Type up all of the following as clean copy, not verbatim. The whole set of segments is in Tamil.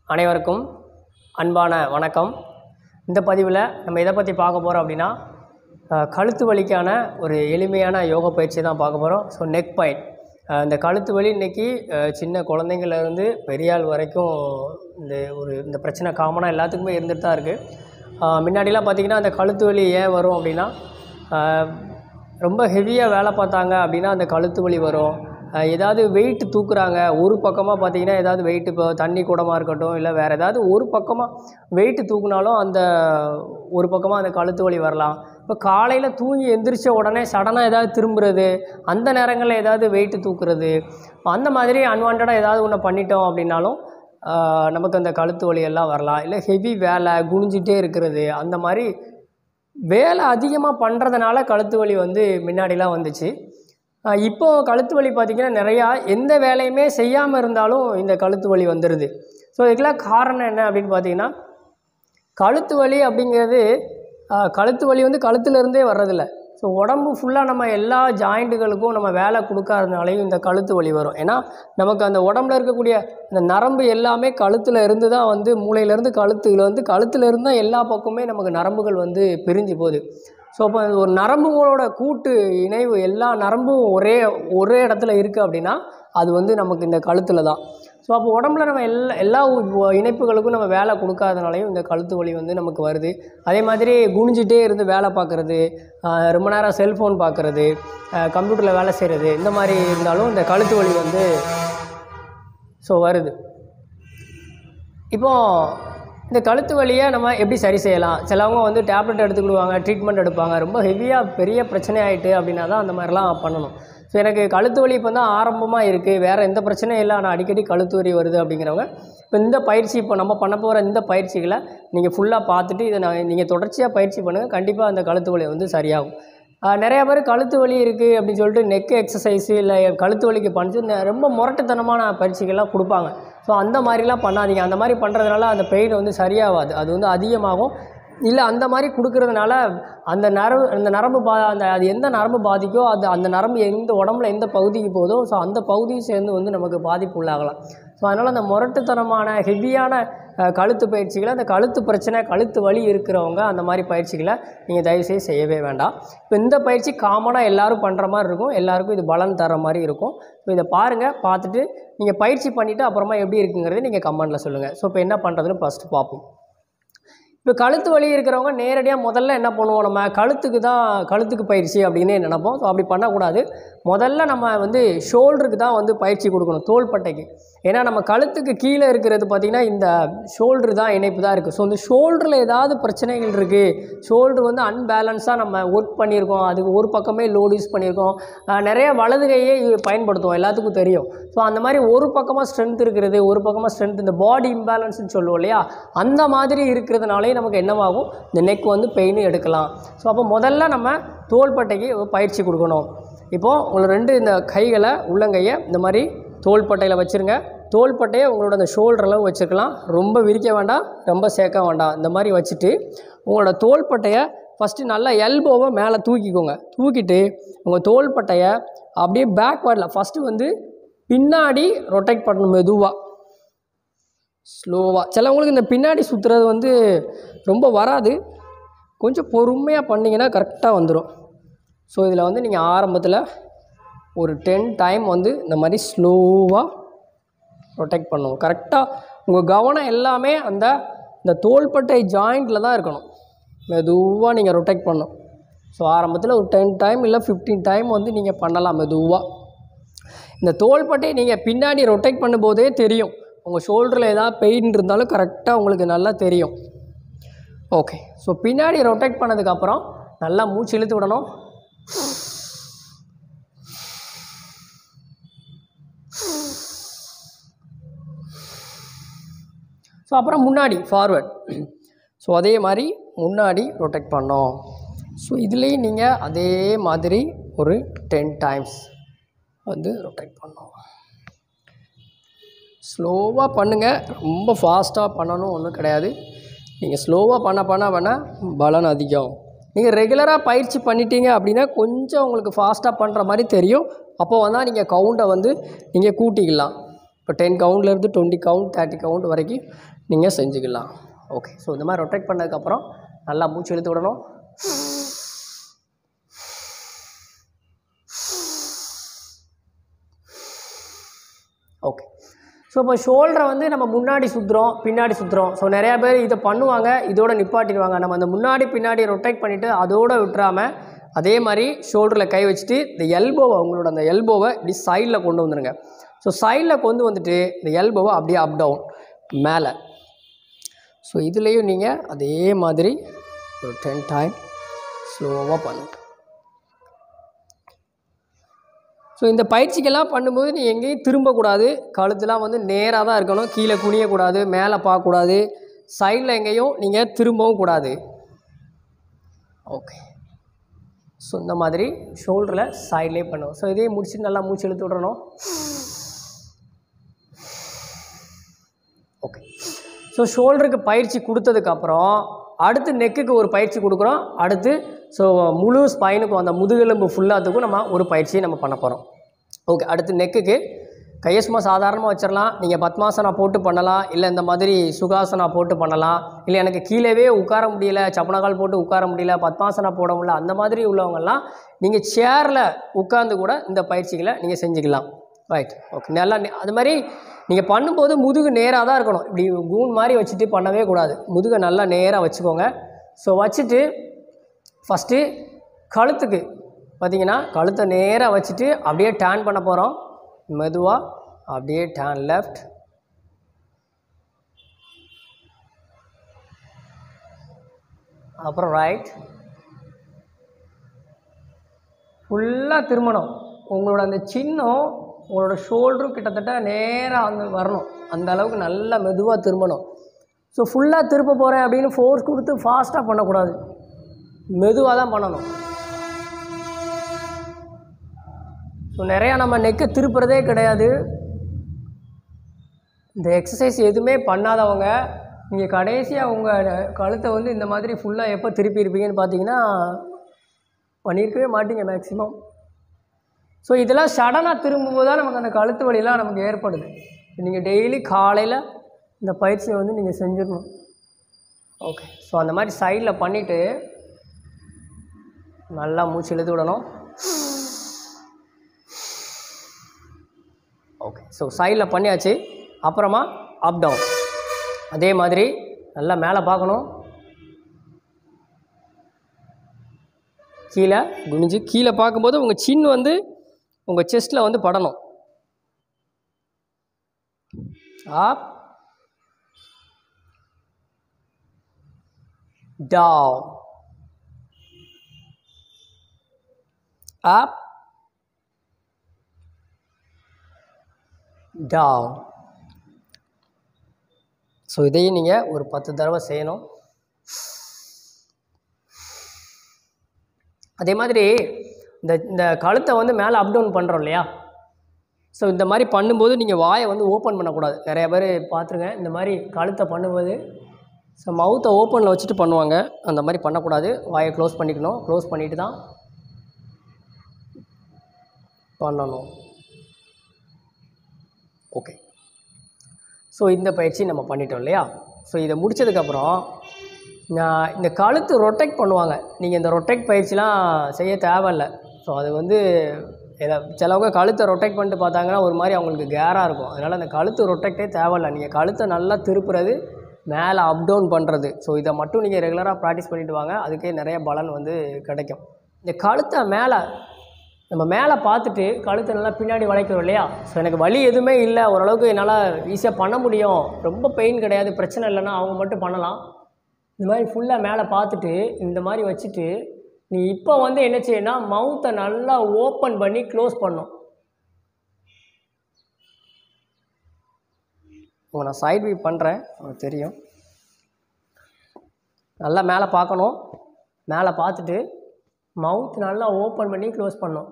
அனைவருக்கும் அன்பான வணக்கம். இந்த பதிவில் நம்ம எதை பற்றி பார்க்க போகிறோம் அப்படின்னா, கழுத்து வலிக்கான ஒரு எளிமையான யோகா பயிற்சி தான் பார்க்க போகிறோம். ஸோ நெக் பாயிண்ட், இந்த கழுத்து வலி இன்றைக்கி சின்ன குழந்தைங்கள்லேருந்து பெரியாள் வரைக்கும் இந்த பிரச்சனை காமனாக எல்லாத்துக்குமே இருந்துகிட்டு தான் இருக்குது. முன்னாடிலாம் பார்த்திங்கன்னா அந்த கழுத்து வலி ஏன் வரும் அப்படின்னா, ரொம்ப ஹெவியாக வேலை பார்த்தாங்க அப்படின்னா அந்த கழுத்து வலி வரும். ஏதாவது வெயிட் தூக்குறாங்க, ஒரு பக்கமாக பார்த்திங்கன்னா ஏதாவது வெயிட், இப்போ தண்ணி குடமாக இருக்கட்டும், இல்லை வேறு ஏதாவது ஒரு பக்கமாக வெயிட்டு தூக்குனாலும் அந்த ஒரு பக்கமாக அந்த கழுத்து வலி வரலாம். இப்போ காலையில் தூங்கி எந்திரிச்ச உடனே சடனாக ஏதாவது திரும்புறது, அந்த நேரங்களில் ஏதாவது வெயிட்டு தூக்குறது, அந்த மாதிரி அன்வான்டாக ஏதாவது ஒன்று பண்ணிட்டோம் அப்படின்னாலும் நமக்கு அந்த கழுத்து வலி எல்லாம் வரலாம். இல்லை ஹெவி வேலை, குனிஞ்சிட்டே இருக்கிறது, அந்த மாதிரி வேலை அதிகமாக பண்ணுறதுனால கழுத்து வலி முன்னாடிலாம் வந்துச்சு. இப்போது கழுத்து வலி பார்த்திங்கன்னா நிறையா எந்த வேலையுமே செய்யாமல் இருந்தாலும் இந்த கழுத்து வலி வந்துடுது. ஸோ இதுக்கெல்லாம் காரணம் என்ன அப்படின்னு பார்த்திங்கன்னா, கழுத்து வலி அப்படிங்கிறது கழுத்து வலி கழுத்துலேருந்தே வர்றதில்ல. ஸோ உடம்பு ஃபுல்லாக நம்ம எல்லா ஜாயிண்ட்டுகளுக்கும் நம்ம வேலை கொடுக்காதனாலையும் இந்த கழுத்து வலி வரும். ஏன்னா நமக்கு அந்த உடம்புல இருக்கக்கூடிய அந்த நரம்பு எல்லாமே கழுத்தில் இருந்து தான் மூளையிலேருந்து கழுத்துலேருந்து தான் எல்லா பக்கமே நமக்கு நரம்புகள் பிரிஞ்சு போகுது. ஸோ அப்போ ஒரு நரம்புகளோட கூட்டு இணைவு, எல்லா நரம்பும் ஒரே இடத்துல இருக்குது அப்படின்னா அது நமக்கு இந்த கழுத்தில் தான். ஸோ அப்போ உடம்புல நம்ம எல்லா இணைப்புகளுக்கும் நம்ம வேலை கொடுக்காதனாலையும் இந்த கழுத்து வலி நமக்கு வருது. அதே மாதிரி குனிஞ்சிட்டே இருந்து வேலை பார்க்குறது, ரொம்ப நேரம் செல்ஃபோன் பார்க்குறது, கம்ப்யூட்டரில் வேலை செய்கிறது, இந்த மாதிரி இருந்தாலும் இந்த கழுத்து வலி வருது. இப்போது இந்த கழுத்து வலியை நம்ம எப்படி சரி செய்யலாம்? சிலவங்க டேப்லெட் எடுத்துக்கிடுவாங்க, ட்ரீட்மெண்ட் எடுப்பாங்க. ரொம்ப ஹெவியாக பெரிய பிரச்சனை ஆகிட்டு அப்படின்னா தான் அந்த மாதிரிலாம் பண்ணணும். ஸோ எனக்கு கழுத்து வலி இப்போ தான் ஆரம்பமாக இருக்குது, வேறு எந்த பிரச்சனையும் இல்லை, ஆனால் அடிக்கடி கழுத்து வலி வருது அப்படிங்கிறவங்க இப்போ இந்த பயிற்சி, இப்போ நம்ம பண்ண போகிற இந்த பயிற்சிகளை நீங்கள் ஃபுல்லாக பார்த்துட்டு இதை நீங்கள் தொடர்ச்சியாக பயிற்சி பண்ணுங்கள். கண்டிப்பாக அந்த கழுத்து வலி சரியாகும். நிறையா பேர் கழுத்து வலி இருக்குது அப்படின்னு சொல்லிட்டு நெக் எக்ஸசைஸு இல்லை கழுத்து வலிக்கு பண்ணிச்சு ரொம்ப முரட்டுத்தனமான பயிற்சிகள்லாம் கொடுப்பாங்க. ஸோ அந்த மாதிரிலாம் பண்ணாதீங்க. அந்த மாதிரி பண்ணுறதுனால அந்த பெயின் சரியாகாது, அது அதிகமாகும். இல்லை அந்த மாதிரி கொடுக்கறதுனால அந்த நரம்பு அது எந்த நரம்பு பாதிக்கோ அந்த நரம்பு எந்த உடம்புல எந்த பகுதிக்கு போதோ ஸோ அந்த பகுதியை சேர்ந்து நமக்கு பாதிப்பு உள்ளாகலாம். ஸோ அதனால் அந்த முரட்டுத்தனமான ஹெவியான கழுத்து பயிற்சிகளை, அந்த கழுத்து பிரச்சனை, கழுத்து வலி இருக்கிறவங்க அந்த மாதிரி பயிற்சிகளை நீங்கள் தயவுசெய்து செய்யவே வேண்டாம். இப்போ இந்த பயிற்சி காமனாக எல்லோரும் பண்ணுற மாதிரி இருக்கும், எல்லாருக்கும் இது பலன் தர மாதிரி இருக்கும். ஸோ இதை பாருங்கள், பார்த்துட்டு நீங்கள் பயிற்சி பண்ணிவிட்டு அப்புறமா எப்படி இருக்குங்கிறத நீங்கள் கமெண்ட்டில் சொல்லுங்கள். ஸோ இப்போ என்ன பண்ணுறதுன்னு ஃபஸ்ட்டு பார்ப்போம். இப்போ கழுத்து வலி இருக்கிறவங்க நேரடியாக முதல்ல என்ன பண்ணுவோம், நம்ம கழுத்துக்கு பயிற்சி அப்படின்னு நினைப்போம். ஸோ அப்படி பண்ணக்கூடாது. முதல்ல நம்ம ஷோல்டருக்கு தான் பயிற்சி கொடுக்கணும், தோள்பட்டைக்கு. ஏன்னா நம்ம கழுத்துக்கு கீழே இருக்கிறது பார்த்திங்கன்னா இந்த ஷோல்டரு தான் இணைப்பு தான் இருக்குது. ஸோ இந்த ஷோல்டரில் ஏதாவது பிரச்சனைகள் இருக்குது, ஷோல்டர் அன்பேலன்ஸாக நம்ம ஒர்க் பண்ணியிருக்கோம், அதுக்கு ஒரு பக்கமே லோடு யூஸ் பண்ணியிருக்கோம், நிறைய வலது கையே பயன்படுத்துவோம், எல்லாத்துக்கும் தெரியும். ஸோ அந்த மாதிரி ஒரு பக்கமாக ஸ்ட்ரென்த் இருக்கிறது, ஒரு பக்கமாக ஸ்ட்ரென்த், இந்த பாடி இம்பேலன்ஸ்னு சொல்லுவோம் இல்லையா, அந்த மாதிரி இருக்கிறதுனாலே நமக்கு என்னவாகும், இந்த நெக் பெயின் எடுக்கலாம். ஸோ அப்போ முதல்ல நம்ம தோள்பட்டைக்கு பயிற்சி கொடுக்கணும். இப்போது உங்களை இந்த கைகளை, உள்ளங்கையை இந்த மாதிரி தோள்பட்டையில் வச்சுருங்க. தோள்பட்டையை உங்களோட அந்த ஷோல்டர் அளவு வச்சுக்கலாம். ரொம்ப விரிக்க வேண்டாம், ரொம்ப சேர்க்க வேண்டாம். இந்த மாதிரி வச்சுட்டு உங்களோட தோள்பட்டையை ஃபஸ்ட்டு நல்லா எல்போவை மேலே தூக்கிக்கோங்க. தூக்கிட்டு உங்கள் தோள்பட்டையை அப்படியே பேக்வேர்டில் ஃபஸ்ட்டு பின்னாடி ரொட்டேட் பண்ணணும், மெதுவாக ஸ்லோவாக. சிலவங்களுக்கு இந்த பின்னாடி சுற்றுறது ரொம்ப வராது, கொஞ்சம் பொறுமையாக பண்ணிங்கன்னா கரெக்டாக வந்துடும். ஸோ இதில் நீங்கள் ஆரம்பத்தில் ஒரு 10 டைம் இந்த மாதிரி ஸ்லோவாக ரொட்டேட் பண்ணணும். கரெக்டாக உங்கள் கவனம் எல்லாமே இந்த தோள்பட்டை ஜாயிண்டில் தான் இருக்கணும். மெதுவாக நீங்கள் ரொட்டேட் பண்ணணும். ஸோ ஆரம்பத்தில் ஒரு 10 டைம் இல்லை 15 டைம் நீங்கள் பண்ணலாம் மெதுவாக. இந்த தோள்பட்டை நீங்கள் பின்னாடி ரொட்டேட் பண்ணும்போதே தெரியும், உங்கள் ஷோல்டரில் ஏதாவது பெயின் இருந்தாலும் கரெக்டாக உங்களுக்கு நல்லா தெரியும். ஓகே, ஸோ பின்னாடி ரொட்டேட் பண்ணதுக்கப்புறம் நல்லா மூச்சு இழுத்து விடணும். ஸோ அப்புறம் முன்னாடி ஃபார்வர்ட். ஸோ அதே மாதிரி முன்னாடி ரொட்டேட் பண்ணோம். ஸோ இதுலேயும் நீங்கள் அதே மாதிரி ஒரு 10 டைம்ஸ் ரொட்டேட் பண்ணோம். ஸ்லோவாக பண்ணுங்கள், ரொம்ப ஃபாஸ்ட்டாக பண்ணணும் ஒன்றும் கிடையாது. நீங்கள் ஸ்லோவாக பண்ண பலன் அதிகம். நீங்கள் ரெகுலராக பயிற்சி பண்ணிட்டீங்க அப்படின்னா கொஞ்சம் உங்களுக்கு ஃபாஸ்ட்டாக பண்ணுற மாதிரி தெரியும். அப்போ நீங்கள் கவுண்ட்டை நீங்கள் கூட்டிக்கலாம். இப்போ 10 கவுண்ட்லேருந்து 20 கவுண்ட் 30 கவுண்ட் வரைக்கும் நீங்கள் செஞ்சுக்கலாம். ஓகே. ஸோ இந்த மாதிரி ரொட்டேட் பண்ணதுக்கப்புறம் நல்லா மூச்சு இழுத்து விடணும். ஓகே. ஸோ இப்போ ஷோல்டரை வந்து நம்ம முன்னாடி சுற்றுறோம், பின்னாடி சுற்றுறோம். ஸோ நிறையா பேர் இதை பண்ணுவாங்க, இதோட நிப்பாட்டிடுவாங்க. நம்ம அந்த முன்னாடி பின்னாடி ரொட்டேட் பண்ணிவிட்டு அதோடு விட்டுறாமல் அதே மாதிரி ஷோல்டரில் கை வச்சுட்டு இந்த எல்போவை, உங்களோட அந்த எல்போவை இப்படி சைடில் கொண்டு வந்துடுங்க. ஸோ சைடில் கொண்டு வந்துட்டு இந்த எல்போவை அப்படியே அப் டவுன் மேலே. ஸோ இதுலேயும் நீங்கள் அதே மாதிரி ஒரு 10 டைம் ஸ்லோவாக பண்ணுங்க. ஸோ இந்த பயிற்சிக்கெல்லாம் பண்ணும்போது நீ எங்கேயும் திரும்பக்கூடாது. கழுத்துலாம் வந்து நேராக தான் இருக்கணும். கீழே குனியக்கூடாது, மேலே பார்க்கக்கூடாது, சைடில் எங்கேயும் நீங்கள் திரும்பவும் கூடாது. ஓகே. ஸோ இந்த மாதிரி ஷோல்டரில் சைட்லேயே பண்ணுவோம். ஸோ இதே முடிச்சுட்டு நல்லா மூச்சு இழுத்து விடணும். ஓகே. ஸோ ஷோல்டருக்கு பயிற்சி கொடுத்ததுக்கப்புறம் அடுத்து நெக்குக்கு ஒரு பயிற்சி கொடுக்குறோம். அடுத்து ஸோ முழு ஸ்பைனுக்கும் அந்த முதுகெலும்பு ஃபுல்லாத்துக்கும் நம்ம ஒரு பயிற்சியை நம்ம பண்ண போகிறோம். ஓகே. அடுத்து நெக்குக்கு கையை சும்மா சாதாரணமாக வச்சிடலாம். நீங்கள் பத்மாசனா போட்டு பண்ணலாம், இல்லை இந்த மாதிரி சுகாசனா போட்டு பண்ணலாம், இல்லை எனக்கு கீழேவே உட்கார முடியல, சப்பனகால் போட்டு உட்கார முடியல, பத்மாசனா போட முடியல, அந்த மாதிரி உள்ளவங்கெல்லாம் நீங்கள் சேரில் உட்கார்ந்து கூட இந்த பயிற்சிகளை நீங்கள் செஞ்சுக்கலாம். ரைட். ஓகே. நல்லா அது மாதிரி நீங்கள் பண்ணும்போது முதுகு நேராக தான் இருக்கணும். இப்படி கூன் மாதிரி வச்சுட்டு பண்ணவே கூடாது. முதுகை நல்லா நேராக வச்சுக்கோங்க. ஸோ வச்சுட்டு ஃபஸ்ட்டு கழுத்துக்கு பார்த்திங்கன்னா கழுத்தை நேராக வச்சுட்டு அப்படியே டேர்ன் பண்ண போகிறோம். மெதுவாக அப்படியே டேர்ன் லெஃப்ட், அப்புறம் ரைட், ஃபுல்லாக திரும்பணும். உங்களோட அந்த சின்னம் உங்களோட ஷோல்டரும் கிட்டத்தட்ட நேராக அங்கே வரணும். அந்த அளவுக்கு நல்லா மெதுவாக திரும்பணும். ஸோ ஃபுல்லாக திருப்ப போகிறேன் அப்படின்னு ஃபோர்ஸ் கொடுத்து ஃபாஸ்ட்டாக பண்ணக்கூடாது, மெதுவாக தான் பண்ணணும். ஸோ நிறையா நம்ம நெக்கை திருப்புறதே கிடையாது. இந்த எக்ஸசைஸ் எதுவுமே பண்ணாதவங்க நீங்கள் கடைசியாக உங்கள் கழுத்தை வந்து இந்த மாதிரி ஃபுல்லாக எப்போ திருப்பி இருப்பீங்கன்னு பார்த்தீங்கன்னா பண்ணியிருக்கவே மாட்டீங்க மேக்ஸிமம். ஸோ இதெல்லாம் சடனாக திரும்பும்போது தான் நமக்கு அந்த கழுத்து வலிலாம் நமக்கு ஏற்படுது. நீங்கள் டெய்லி காலையில் இந்த பயிற்சியை வந்து நீங்கள் செஞ்சிடணும். ஓகே. ஸோ அந்த மாதிரி சைடில் பண்ணிவிட்டு நல்லா மூச்சு இழுத்து விடணும். ஓகே. ஸோ சைடில் பண்ணியாச்சு. அப்புறமா அப் டவுன் அதே மாதிரி நல்லா மேலே பார்க்கணும். கீழே குனிஞ்சு கீழே பார்க்கும்போது உங்கள் சின் வந்து உங்கள் செஸ்ட்டில் வந்து படணும். Up down, up down. So இதையும் நீங்கள் ஒரு 10 தடவை செய்யணும். அதே மாதிரி இந்த கழுத்தை வந்து மேலே அப் டவுன் பண்ணுறோம் இல்லையா? ஸோ இந்த மாதிரி பண்ணும்போது நீங்கள் வாயை வந்து ஓப்பன் பண்ணக்கூடாது. நிறைய பேர் பார்த்துருங்க, இந்த மாதிரி கழுத்தை பண்ணும்போது ஸோ மவுத்தை ஓப்பனில் வச்சுட்டு பண்ணுவாங்க. அந்த மாதிரி பண்ணக்கூடாது. வாயை க்ளோஸ் பண்ணிக்கணும். க்ளோஸ் பண்ணிவிட்டு தான் பண்ணணும். ஓகே. ஸோ இந்த பயிற்சி நம்ம பண்ணிட்டோம் இல்லையா? ஸோ இதை முடித்ததுக்கப்புறம் இந்த கழுத்து ரொட்டேட் பண்ணுவாங்க. நீங்கள் இந்த ரொட்டேட் பயிற்சிலாம் செய்ய தேவையில்லை. ஸோ அது வந்து சிலவங்க கழுத்தை ரொட்டேட் பண்ணிட்டு பார்த்தாங்கன்னா ஒரு மாதிரி அவங்களுக்கு கேராக இருக்கும். அதனால் அந்த கழுத்து ரொட்டேக்டே தேவையில்லை. நீங்கள் கழுத்தை நல்லா திருப்புறது, மேலே அப் டவுன் பண்ணுறது. ஸோ இதை மட்டும் நீங்கள் ரெகுலராக ப்ராக்டிஸ் பண்ணிவிட்டு வாங்க. அதுக்கே நிறைய பலன் வந்து கிடைக்கும். இந்த கழுத்தை நம்ம மேலே பார்த்துட்டு கழுத்தை நல்லா பின்னாடி வளைக்கிறோம் இல்லையா? ஸோ எனக்கு வலி எதுவுமே இல்லை, ஓரளவுக்கு என்னால் ஈஸியாக பண்ண முடியும், ரொம்ப பெயின் கிடையாது, பிரச்சனை இல்லைன்னா அவங்க மட்டும் பண்ணலாம். இந்த மாதிரி ஃபுல்லாக மேலே பார்த்துட்டு இந்த மாதிரி வச்சுட்டு நீ இப்போ வந்து என்ன செய்யணும்னா மவுத்தை நல்லா ஓப்பன் பண்ணி க்ளோஸ் பண்ணணும். நான் சைட் வியூ பண்ணுறேன், உங்களுக்கு தெரியும். நல்லா மேலே பார்க்கணும். மேலே பார்த்துட்டு மவுத் நல்லா ஓப்பன் பண்ணி க்ளோஸ் பண்ணணும்.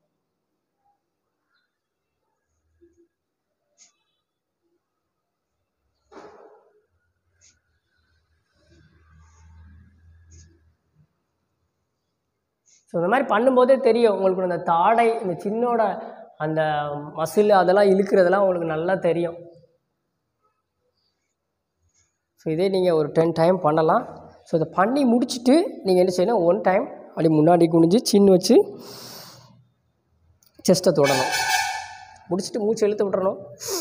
ஸோ இந்த மாதிரி பண்ணும்போதே தெரியும் உங்களுக்கு, அந்த தாடை, இந்த சின்னோட அந்த மசில் அதெல்லாம் இழுக்கிறதெல்லாம் உங்களுக்கு நல்லா தெரியும். இதே நீங்கள் ஒரு 10 டைம் பண்ணலாம். ஸோ இதை பண்ணி முடிச்சுட்டு நீங்கள் என்ன செய்யணும், 1 டைம் அப்படி முன்னாடி குனிஞ்சு சின் வச்சு செஸ்ட்டை தொடணும். முடிச்சுட்டு மூச்சு இழுத்து விட்டுறணும்.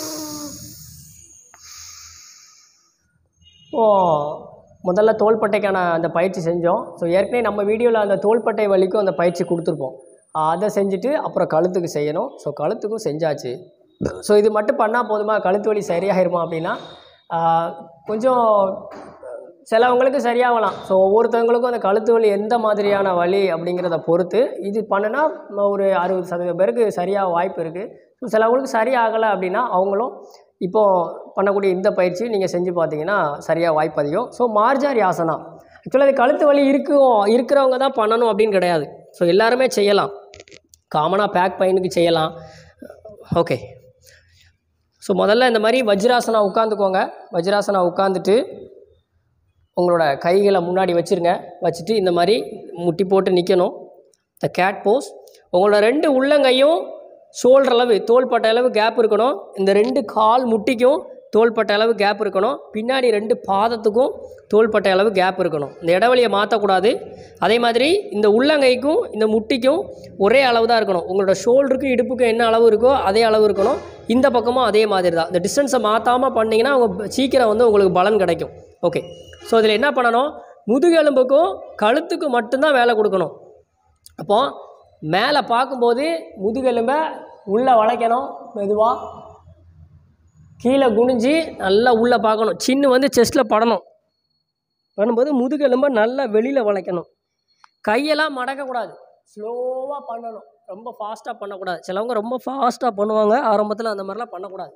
முதல்ல தோள்பட்டைக்கான அந்த பயிற்சி செஞ்சோம். ஸோ ஏற்கனவே நம்ம வீடியோவில் அந்த தோள்பட்டை வலிக்கும் அந்த பயிற்சி கொடுத்துருப்போம். அதை செஞ்சுட்டு அப்புறம் கழுத்துக்கு செய்யணும். ஸோ கழுத்துக்கும் செஞ்சாச்சு. ஸோ இது மட்டும் பண்ணால் போதுமா, கழுத்து வலி சரியாயிருமா அப்படின்னா கொஞ்சம் சிலவங்களுக்கு சரியாகலாம். ஸோ ஒவ்வொருத்தவங்களுக்கும் அந்த கழுத்து வலி எந்த மாதிரியான வலி அப்படிங்கிறத பொறுத்து இது பண்ணுனா ஒரு 60% பேருக்கு சரியாக வாய்ப்பு இருக்குது. ஸோ சிலவங்களுக்கு சரியாகலை அப்படின்னா அவங்களும் இப்போது பண்ணக்கூடிய இந்த பயிற்சி நீங்கள் செஞ்சு பார்த்தீங்கன்னா சரியாக வாய்ப்பு அதிகம். ஸோ மார்ஜாரி ஆசனா ஆக்சுவலாக அது கழுத்து வலி இருக்கிறவங்க தான் பண்ணணும் அப்படின்னு கிடையாது. ஸோ எல்லாருமே செய்யலாம். காமனாக பேக் பெயினுக்கு செய்யலாம். ஓகே. ஸோ முதல்ல இந்த மாதிரி வஜ்ராசனா உட்காந்துக்கோங்க. வஜ்ராசனா உட்காந்துட்டு உங்களோட கைகளை முன்னாடி வச்சுருங்க. வச்சுட்டு இந்த மாதிரி முட்டி போட்டு நிற்கணும். இந்த கேட் போஸ். உங்களோட 2 உள்ளங்கையும் ஷோல்டர் அளவு தோள்பட்டை அளவு கேப் இருக்கணும். இந்த 2 கால் முட்டிக்கும் தோள்பட்டை அளவு கேப் இருக்கணும். பின்னாடி 2 பாதத்துக்கும் தோள்பட்டை அளவு கேப் இருக்கணும். இந்த இடைவெளியை மாற்றக்கூடாது. அதே மாதிரி இந்த உள்ளங்கைக்கும் இந்த முட்டிக்கும் ஒரே அளவு தான் இருக்கணும். உங்களோட ஷோல்டருக்கும் இடுப்புக்கும் என்ன அளவு இருக்கோ அதே அளவு இருக்கணும். இந்த பக்கமும் அதே மாதிரி தான். இந்த டிஸ்டன்ஸை மாற்றாமல் பண்ணிங்கன்னா சீக்கிரம் உங்களுக்கு பலன் கிடைக்கும். ஓகே. ஸோ இதில் என்ன பண்ணணும், முதுகெலும்புக்கும் கழுத்துக்கும் மட்டும்தான் வேலை கொடுக்கணும். அப்போது மேலே பார்க்கும்போது முதுகெலும்பை உள்ளே வளைக்கணும். மெதுவாக கீழே குனிஞ்சு நல்லா உள்ளே பார்க்கணும். சின்ன செஸ்ட்டில் படணும். பண்ணும்போது முதுகெலும்பை நல்லா வெளியில் வளைக்கணும். கையெல்லாம் மடக்கக்கூடாது. ஸ்லோவாக பண்ணணும். ரொம்ப ஃபாஸ்ட்டாக பண்ணக்கூடாது. சிலவங்க ரொம்ப ஃபாஸ்ட்டாக பண்ணுவாங்க. ஆரம்பத்தில் அந்த மாதிரிலாம் பண்ணக்கூடாது.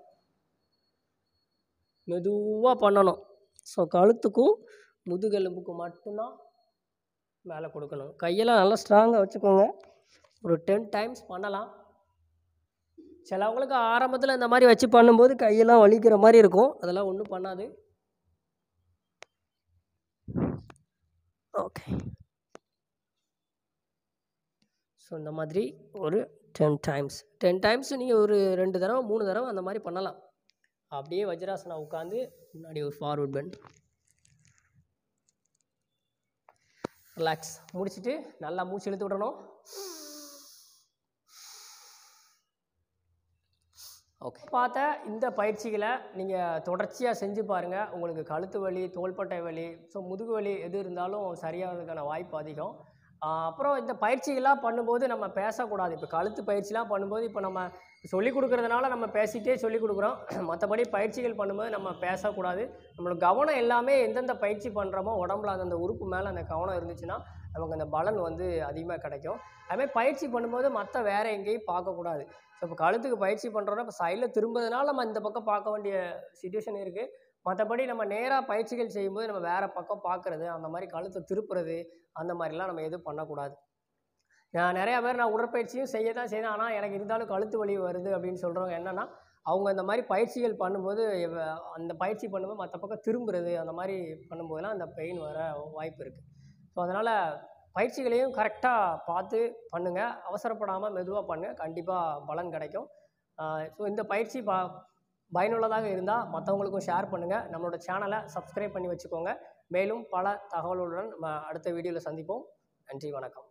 மெதுவாக பண்ணணும். ஸோ கழுத்துக்கும் முதுகெலும்புக்கும் மட்டும்தான் மேலே கொடுக்கணும். கையெல்லாம் நல்லா ஸ்ட்ராங்காக வச்சுக்கோங்க. ஒரு 10 டைம்ஸ் பண்ணலாம். சிலவங்களுக்கு ஆரம்பத்தில் இந்த மாதிரி வச்சு பண்ணும்போது கையெல்லாம் வலிக்கிற மாதிரி இருக்கும். அதெல்லாம் ஒன்றும் பண்ணாது. ஓகே. ஸோ இந்த மாதிரி ஒரு 10 டைம்ஸ் நீங்கள் ஒரு 2 தடவை 3 தடவை அந்த மாதிரி பண்ணலாம். அப்படியே வஜ்ராசனா உட்காந்து முன்னாடி ஒரு ஃபார்வர்ட் பெண்ட், ரிலாக்ஸ் முடிச்சுட்டு நல்லா மூச்சு இழுத்து விடணும். ஓகே. பார்த்த இந்த பயிற்சிகளை நீங்கள் தொடர்ச்சியாக செஞ்சு பாருங்கள். உங்களுக்கு கழுத்து வலி, தோள்பட்டை வலி, ஸோ முதுகு வலி எது இருந்தாலும் சரியாகிறதுக்கான வாய்ப்பு அதிகம். அப்புறம் இந்த பயிற்சிகள்லாம் பண்ணும்போது நம்ம பேசக்கூடாது. இப்போ கழுத்து பயிற்சிலாம் பண்ணும்போது இப்போ நம்ம சொல்லிக் கொடுக்குறதுனால நம்ம பேசிகிட்டே சொல்லிக் கொடுக்குறோம். மற்றபடி பயிற்சிகள் பண்ணும்போது நம்ம பேசக்கூடாது. நம்மளோட கவனம் எல்லாமே எந்தெந்த பயிற்சி பண்ணுறோமோ உடம்புல அந்தந்த உறுப்பு மேலே அந்த கவனம் இருந்துச்சுன்னா நமக்கு அந்த பலன் அதிகமாக கிடைக்கும். அதுமாதிரி பயிற்சி பண்ணும்போது மற்ற வேறு எங்கேயும் பார்க்கக்கூடாது. ஸோ இப்போ கழுத்துக்கு பயிற்சி பண்ணுறோன்னா இப்போ சைடில் திரும்புறதுனால நம்ம இந்த பக்கம் பார்க்க வேண்டிய சிச்சுவேஷன் இருக்குது. மற்றபடி நம்ம நேராக பயிற்சிகள் செய்யும்போது நம்ம வேறு பக்கம் பார்க்குறது, அந்த மாதிரி கழுத்தை திருப்புறது, அந்த மாதிரிலாம் நம்ம எதுவும் பண்ணக்கூடாது. நிறையா பேர் நான் உடற்பயிற்சியும் செய்ய தான் செய்தேன், ஆனால் எனக்கு இருந்தாலும் கழுத்து வலி வருது அப்படின்னு சொல்கிறவங்க என்னென்னா, அவங்க இந்த மாதிரி பயிற்சிகள் பண்ணும்போது அந்த பயிற்சி பண்ணும்போது மற்ற பக்கம் திரும்புறது, அந்த மாதிரி பண்ணும்போதெல்லாம் அந்த பெயின் வர வாய்ப்பு இருக்குது. ஸோ அதனால் பயிற்சிகளையும் கரெக்டாக பார்த்து பண்ணுங்கள். அவசரப்படாமல் மெதுவாக பண்ணுங்கள். கண்டிப்பாக பலன் கிடைக்கும். ஸோ இந்த பயிற்சி பயனுள்ளதாக இருந்தால் மற்றவங்களுக்கும் ஷேர் பண்ணுங்கள். நம்மளோட சேனலை சப்ஸ்கிரைப் பண்ணி வச்சுக்கோங்க. மேலும் பல தகவல்களுடன் நம்ம அடுத்த வீடியோவில் சந்திப்போம். நன்றி, வணக்கம்.